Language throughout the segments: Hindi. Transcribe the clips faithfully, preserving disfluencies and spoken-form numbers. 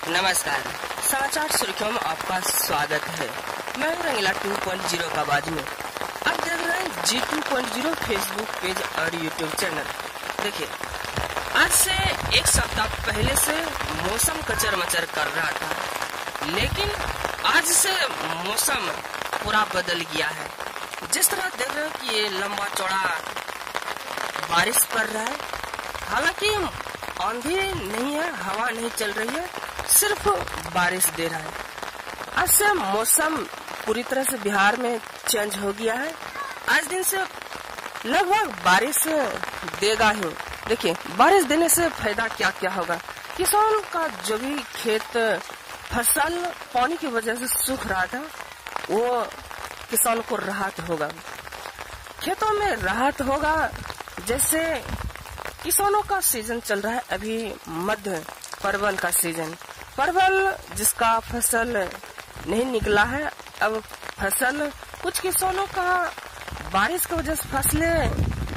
नमस्कार, समाचार सुर्खियों में आपका स्वागत है। मैं हूं रंगीला टू पॉइंट ज़ीरो का आवाज में। आप देख रहे हैं G two point zero Facebook page और यूट्यूब चैनल। देखिए, आज से एक सप्ताह पहले से मौसम कचर मचर कर रहा था, लेकिन आज से मौसम पूरा बदल गया है। जिस तरह देख रहे हैं कि ये लंबा चौड़ा बारिश पड़ रहा है, हालांकि आंधी नहीं है, हवा नहीं चल रही है, सिर्फ बारिश दे रहा है। आज से मौसम पूरी तरह से बिहार में चेंज हो गया है। आज दिन से लगभग बारिश देगा ही। देखिए, बारिश देने से फायदा क्या क्या होगा। किसान का जो भी खेत फसल पानी की वजह से सूख रहा था, वो किसान को राहत होगा, खेतों में राहत होगा। जैसे किसानों का सीजन चल रहा है अभी मध्य परवल का सीजन। परवल जिसका फसल नहीं निकला है, अब फसल कुछ किसानों का बारिश की वजह से फसलें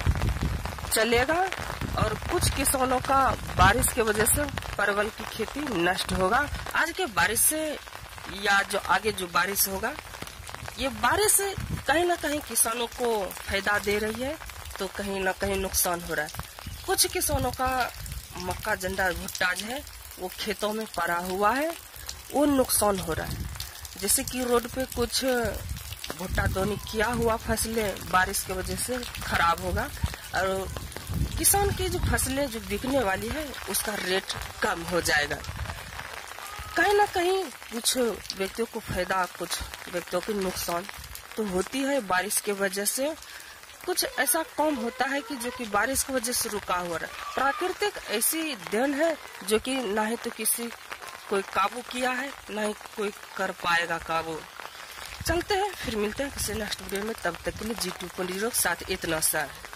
चलेगा और कुछ किसानों का बारिश की वजह से परवल की खेती नष्ट होगा। आज के बारिश से या जो आगे जो बारिश होगा, ये बारिश कहीं ना कहीं किसानों को फायदा दे रही है, तो कहीं ना कहीं नुकसान हो रहा है। कुछ किसानों का मक्का जंडा भुट्टा जो है वो खेतों में पड़ा हुआ है, वो नुकसान हो रहा है। जैसे कि रोड पे कुछ भुट्टा दोनी किया हुआ फसलें बारिश की वजह से खराब होगा और किसान की जो फसलें जो बिकने वाली है उसका रेट कम हो जाएगा। कहीं ना कहीं कुछ व्यक्तियों को फायदा, कुछ व्यक्तियों को नुकसान तो होती है बारिश की वजह से। कुछ ऐसा काम होता है कि जो कि बारिश की वजह से रुका हुआ है। प्राकृतिक ऐसी देन है जो कि ना ही तो किसी कोई काबू किया है, ना ही कोई कर पाएगा काबू। चलते हैं, फिर मिलते हैं किसी नेक्स्ट वीडियो में। तब तक के लिए जी टू पॉइंट ज़ीरो के साथ इतना सा।